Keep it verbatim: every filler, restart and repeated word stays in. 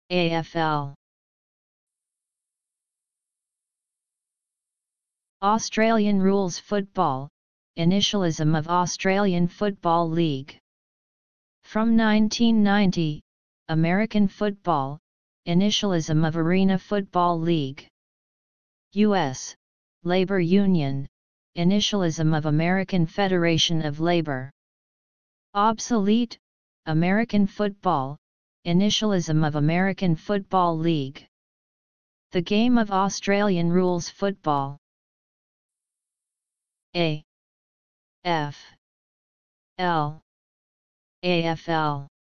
A F L. Australian Rules Football, initialism of Australian Football League. From nineteen ninety, American Football, initialism of Arena Football League. U S Labor Union, initialism of American Federation of Labor. Obsolete, American Football, initialism of American Football League. The game of Australian Rules Football. A F L A F L